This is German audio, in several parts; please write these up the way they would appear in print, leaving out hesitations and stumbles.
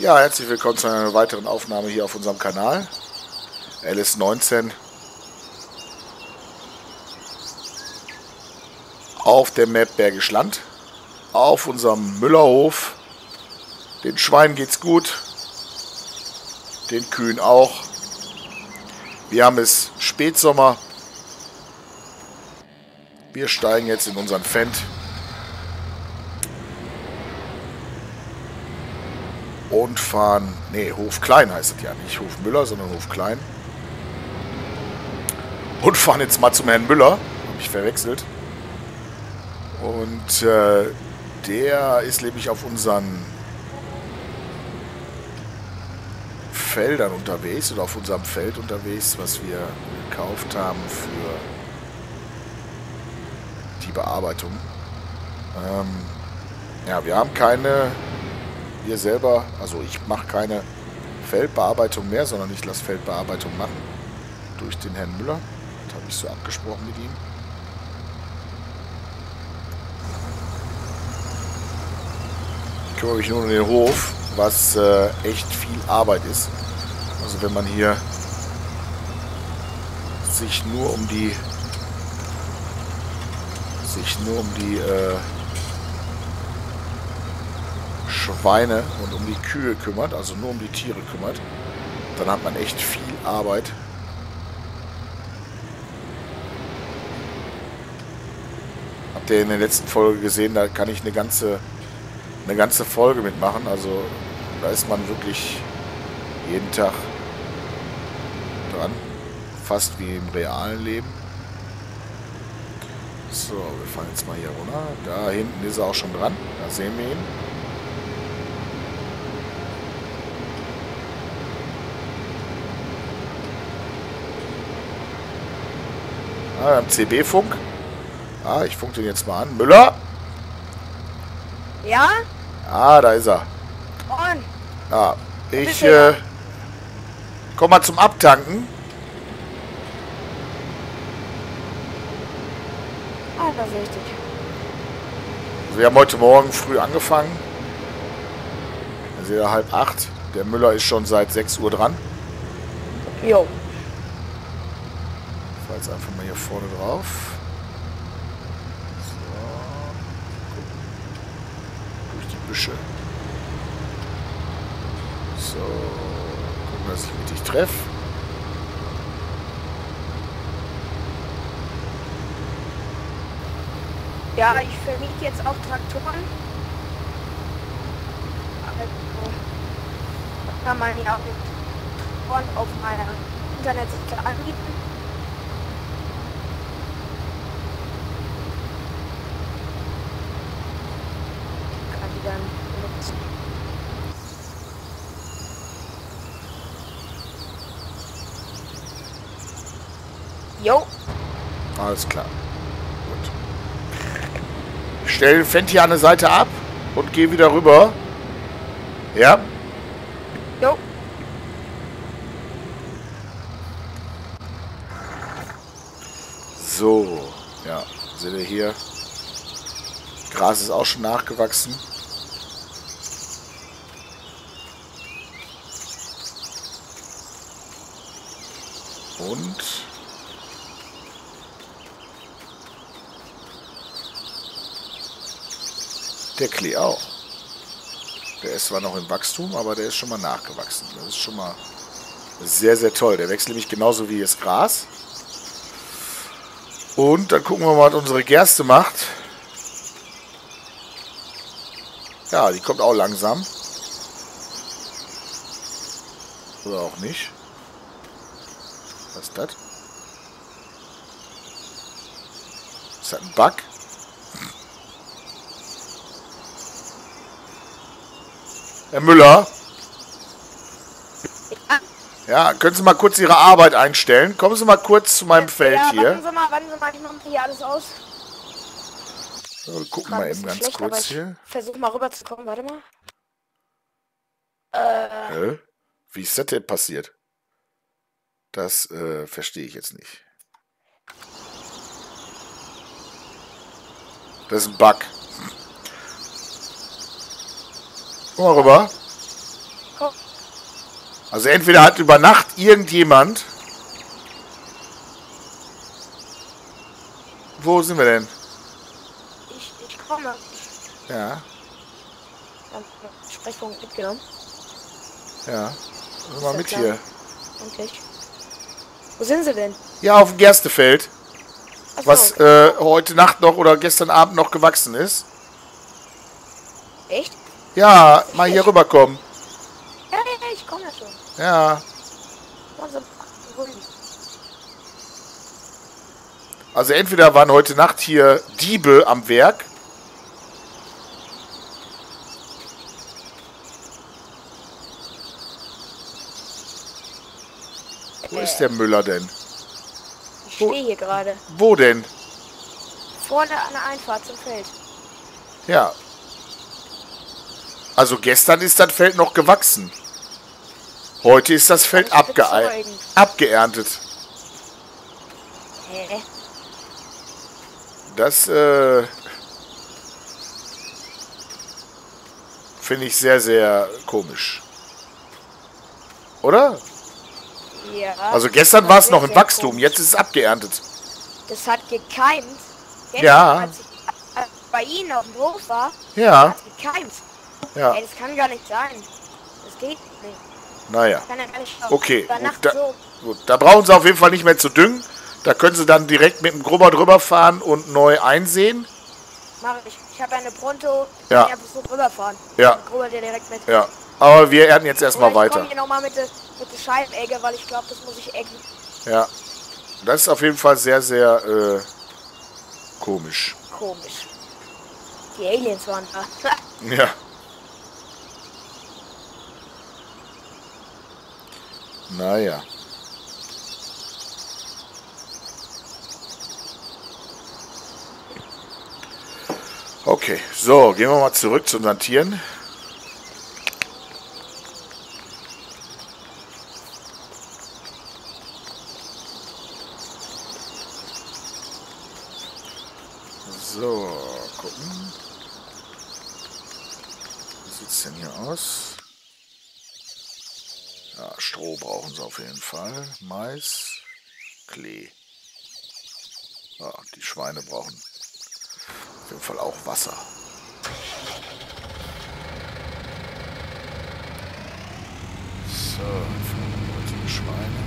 Ja, herzlich willkommen zu einer weiteren Aufnahme hier auf unserem Kanal. LS19 auf der Map Bergisch Land, auf unserem Müllerhof. Den Schweinen geht's gut, den Kühen auch. Wir haben es Spätsommer. Wir steigen jetzt in unseren Fendt und fahren, Hof Klein heißt es ja, nicht Hof Müller, sondern Hof Klein. Und fahren jetzt mal zum Herrn Müller, habe ich verwechselt. Und der ist nämlich auf unseren Feldern unterwegs oder auf unserem Feld unterwegs, was wir gekauft haben für die Bearbeitung. Ja, wir haben keine, wir selber, also ich mache keine Feldbearbeitung mehr, sondern ich lasse Feldbearbeitung machen durch den Herrn Müller. Das habe ich so abgesprochen mit ihm. Ich kümmere mich nur um den Hof, was echt viel Arbeit ist. Also wenn man hier sich nur um die Schweine und um die Kühe kümmert, also nur um die Tiere kümmert, dann hat man echt viel Arbeit. Habt ihr in der letzten Folge gesehen, da kann ich eine ganze Folge mitmachen, also da ist man wirklich jeden Tag dran, fast wie im realen Leben. So, wir fahren jetzt mal hier runter. Da hinten ist er auch schon dran. Da sehen wir ihn. Ah, wir haben CB-Funk. Ah, ich funk den jetzt mal an. Müller? Ja? Ah, da ist er. Und? Ah, ich komm mal zum Abtanken. Ah, das ist richtig. Wir haben heute Morgen früh angefangen. Da seht ihr 7:30. Der Müller ist schon seit 6 Uhr dran. Jo. Ich fahr jetzt einfach mal hier vorne drauf. So. Durch die Büsche. So. Gucken, dass ich mittig treffe. Ja, ich vermiete jetzt auch Traktoren. Also, kann man ja auch Traktoren auf meiner Internetseite anbieten. Kann die dann benutzen. Jo. Alles klar. Gut. Ich stelle den Fendt hier an der Seite ab und gehe wieder rüber. Ja? Jo. So. Ja, seht ihr hier. Gras ist auch schon nachgewachsen. Und der Klee auch. Der ist zwar noch im Wachstum, aber der ist schon mal nachgewachsen. Das ist schon mal sehr, sehr toll. Der wächst nämlich genauso wie das Gras. Und dann gucken wir mal, was unsere Gerste macht. Ja, die kommt auch langsam. Oder auch nicht. Was ist das? Ist das ein Bug? Herr Müller? Ja, können Sie mal kurz Ihre Arbeit einstellen? Kommen Sie mal kurz zu meinem Feld ja, hier. warten Sie mal, ich mache hier alles aus. So, wir gucken mal eben ganz kurz hier. Versuch mal rüberzukommen, warte mal. Wie ist das denn passiert? Das verstehe ich jetzt nicht. Das ist ein Bug. Komm mal rüber. Also entweder hat über Nacht irgendjemand... Wo sind wir denn? Ich komme. Ja, Sprechpunkt mitgenommen. ja. Komm mal ja mit klar. hier. Okay. Wo sind sie denn? Ja, auf dem Gerstefeld. Achso, Was okay. heute Nacht noch oder gestern Abend noch gewachsen ist. Echt? Ja, mal hier rüberkommen. Ja, ich komme ja schon. Ja. Also entweder waren heute Nacht hier Diebe am Werk. Wo ist der Müller denn? Ich stehe hier gerade. Wo denn? Vorne an der Einfahrt zum Feld. Ja. Also gestern ist das Feld noch gewachsen. Heute ist das Feld abgeerntet. Hä? Das finde ich sehr, sehr komisch. Oder? Ja. Also gestern war es noch im Wachstum, jetzt ist es abgeerntet. Das hat gekeimt. Gestern, Ja. Als ich bei Ihnen auf dem Hof war, Ja. hat es gekeimt. Ja. Ey, das kann gar nicht sein. Das geht nicht. Naja. Das kann ja gar nicht sein. Okay. Über Gut, Nacht so. gut, da brauchen sie auf jeden Fall nicht mehr zu düngen. Da können sie dann direkt mit dem Grubber drüber fahren und neu einsehen. Mach ich. Ich habe eine Pronto. Ja. Ich einfach so rüberfahren. Ja. Dann grubert der direkt mit. Ja. Aber wir ernten jetzt erstmal Oder ich weiter. komme hier nochmal mit der Scheibenegge, weil ich glaube, das muss ich eggen. Ja. Das ist auf jeden Fall sehr, sehr komisch. Komisch. Die Aliens waren da. Ja. Naja. Okay, so, gehen wir mal zurück zu unseren Tieren. So, gucken. Wie sieht es denn hier aus? Ja, Stroh brauchen sie auf jeden Fall. Mais, Klee. Ja, die Schweine brauchen auf jeden Fall auch Wasser. So, die Schweine.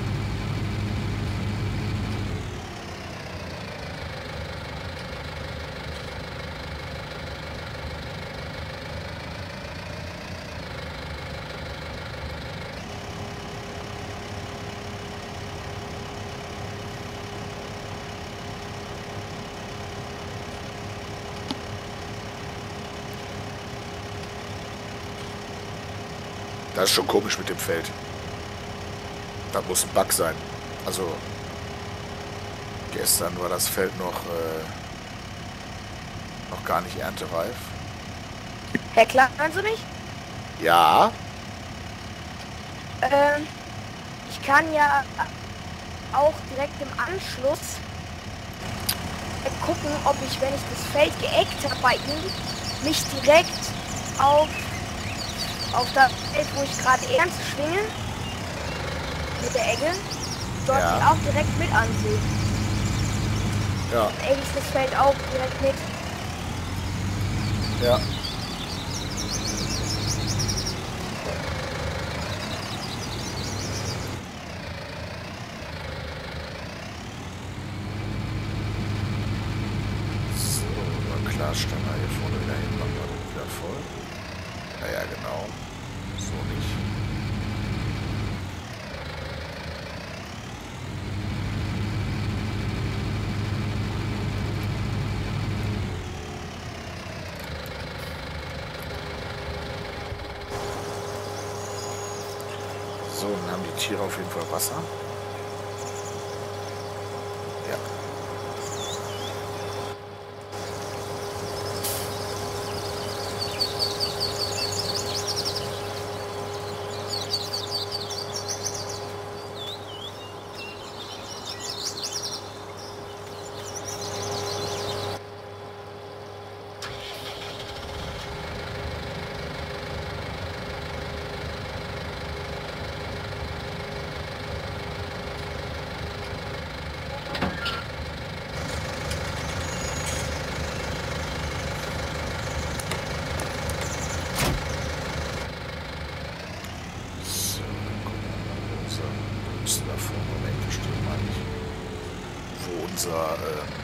Das ist schon komisch mit dem Feld. Da muss ein Bug sein. Also, gestern war das Feld noch gar nicht erntereif. Herr Klar, hören Sie mich? Ja, Ich kann ja auch direkt im Anschluss gucken, ob ich, wenn ich das Feld geeggt habe bei Ihnen, mich direkt auf das Feld, wo ich gerade ernte, schwinge mit der Egge, dort Ja. die auch direkt mit ansehen. ja, Dann egge ich das Feld auch direkt mit. ja. So, mal Klarständer hier vorne wieder hin, machen wir den wieder voll. Ja, ja, genau. So nicht. So, dann haben die Tiere auf jeden Fall Wasser. Ja. unser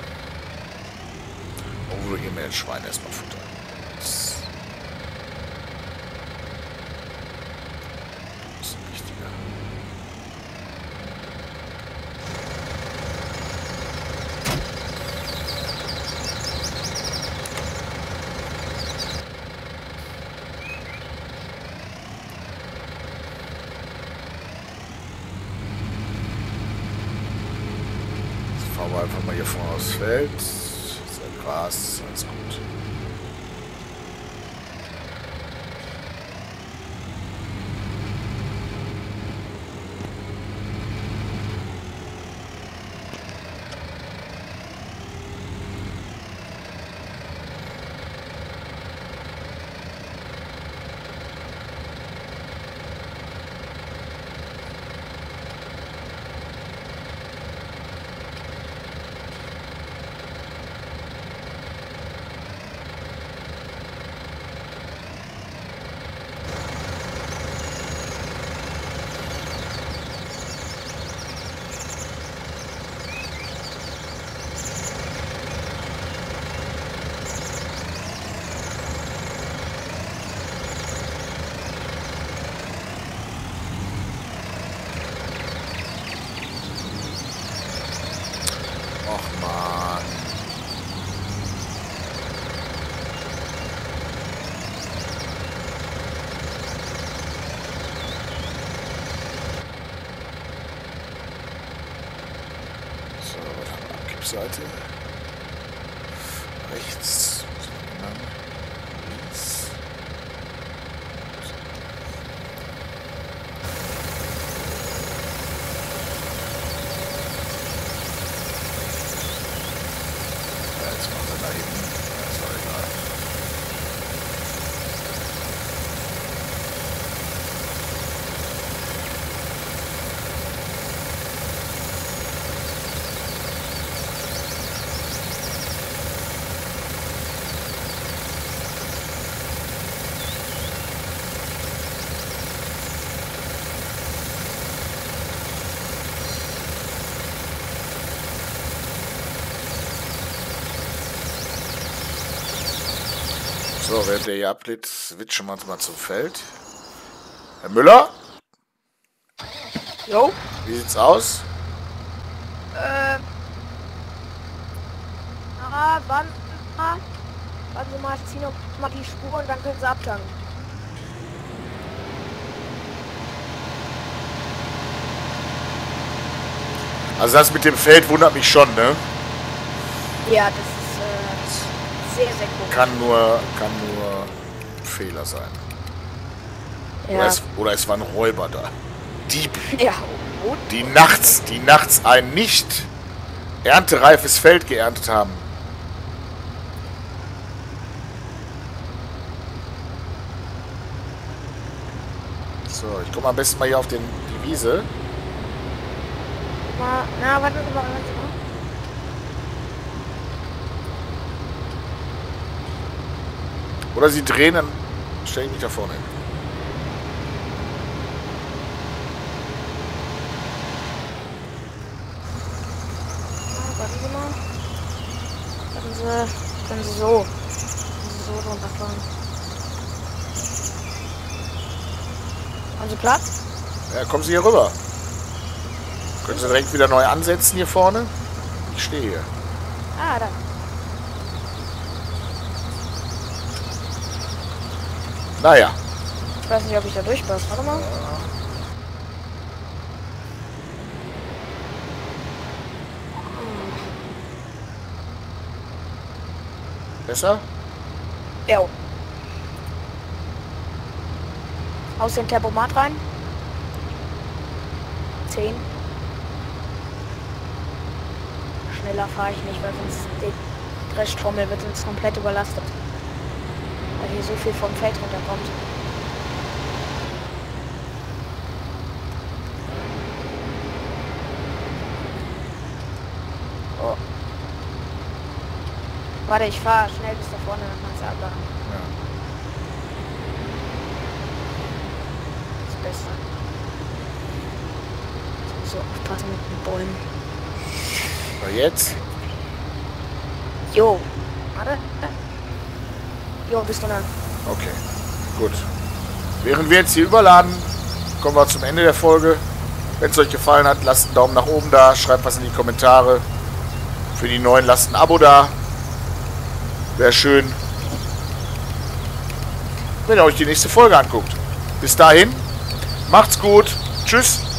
Overall-E-Mail-Schwein erstmal futtern. Das ist ein wichtiger. Fahren wir einfach mal hier vorne aufs Feld. Das ist ja Gras, alles gut. Och man. So, was haben wir? Abgibseite. Rechts. Links. Jetzt machen wir da hinten. Das ist doch egal. So, während der hier ablädt, switchen wir uns mal zum Feld. Herr Müller, Jo. wie sieht's aus? Warten Sie mal, ich ziehe noch mal die Spur und dann können Sie abtanken. Also das mit dem Feld wundert mich schon, ne? Ja, das ist sehr, sehr komisch. Kann nur ein Fehler sein. Ja. Oder es waren Räuber da. Diebe. Ja, und? Die nachts ein nicht erntereifes Feld geerntet haben. So, ich komme am besten mal hier auf die Wiese. Na, warten Sie mal. Oder sie drehen, dann stelle ich mich da vorne hin. Warten Sie mal. Können Sie so drunter fahren. Haben Sie Platz? Ja, kommen Sie hier rüber. Können Sie direkt wieder neu ansetzen hier vorne? Ich stehe hier. Ah, da. Naja. Ich weiß nicht, ob ich da durchpasse. Warte mal. Besser? Ja. Aus dem Tempomat rein. 10. Schneller fahre ich nicht, weil sonst die Dreschtrommel wird uns komplett überlastet. Weil hier so viel vom Feld runterkommt. Oh. Warte, ich fahre schnell bis da vorne, dann kannst du abladen. Ja. Das ist besser. Ich muss so aufpassen mit den Bäumen. Aber jetzt? Jo. Warte. Jo, bist du dann. Okay, gut. Während wir jetzt hier überladen, kommen wir zum Ende der Folge. Wenn es euch gefallen hat, lasst einen Daumen nach oben da, schreibt was in die Kommentare. Für die Neuen lasst ein Abo da. Wäre schön, wenn ihr euch die nächste Folge anguckt. Bis dahin, macht's gut. Tschüss.